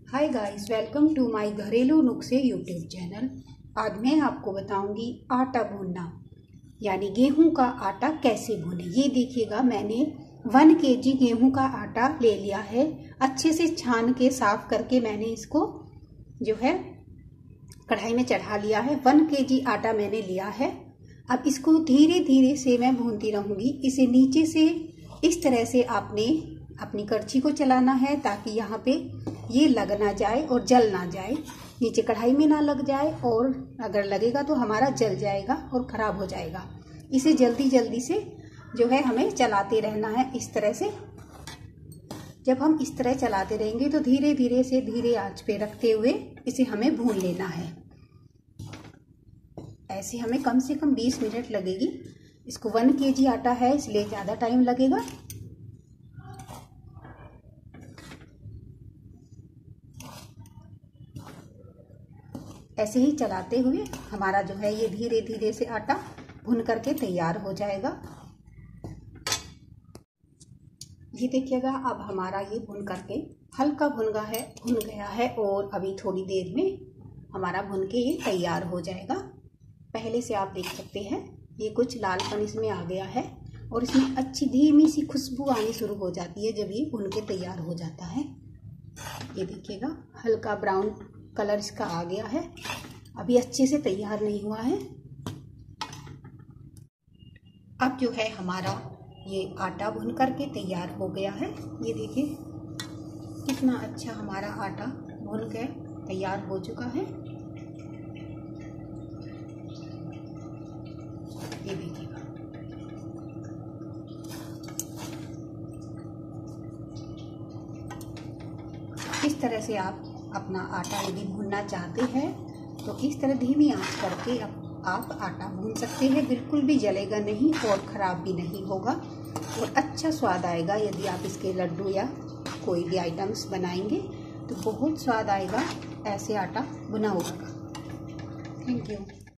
Hi guys, welcome to my घरेलू नुस्खे YouTube channel. आज मैं आपको बताऊंगी आटा भूनना, यानी गेहूं का आटा कैसे भूने। ये देखिएगा, मैंने 1 kg गेहूं का आटा ले लिया है। अच्छे से छान के साफ करके मैंने इसको जो है कढ़ाई में चढ़ा लिया है। 1 kg आटा मैंने लिया है। अब इसको धीरे धीरे से मैं भूनती रहूंगी। इसे नीचे से इस तरह से आपने अपनी करछी को चलाना है ताकि यहाँ पे ये लग ना जाए और जल ना जाए, नीचे कढ़ाई में ना लग जाए, और अगर लगेगा तो हमारा जल जाएगा और खराब हो जाएगा। इसे जल्दी जल्दी से जो है हमें चलाते रहना है इस तरह से। जब हम इस तरह चलाते रहेंगे तो धीरे धीरे से धीरे आंच पे रखते हुए इसे हमें भून लेना है। ऐसे हमें कम से कम 20 मिनट लगेगी। इसको 1 kg आटा है इसलिए ज़्यादा टाइम लगेगा। ऐसे ही चलाते हुए हमारा जो है ये धीरे धीरे से आटा भुन करके तैयार हो जाएगा। ये देखिएगा, अब हमारा ये भुन करके हल्का भुन गया है और अभी थोड़ी देर में हमारा भुन के ये तैयार हो जाएगा। पहले से आप देख सकते हैं ये कुछ लालपन इसमें आ गया है और इसमें अच्छी धीमी सी खुशबू आनी शुरू हो जाती है जब ये भुन के तैयार हो जाता है। ये देखिएगा, हल्का ब्राउन कलर इसका आ गया है, अभी अच्छे से तैयार नहीं हुआ है। अब जो है हमारा ये आटा भुन करके तैयार हो गया है। ये देखिए कितना अच्छा हमारा आटा भुन के तैयार हो चुका है। ये देखिएगा, इस तरह से आप अपना आटा यदि भूनना चाहते हैं तो इस तरह धीमी आंच करके आप आटा भून सकते हैं। बिल्कुल भी जलेगा नहीं और ख़राब भी नहीं होगा और अच्छा स्वाद आएगा। यदि आप इसके लड्डू या कोई भी आइटम्स बनाएंगे तो बहुत स्वाद आएगा ऐसे आटा भुना हुआ। Thank you.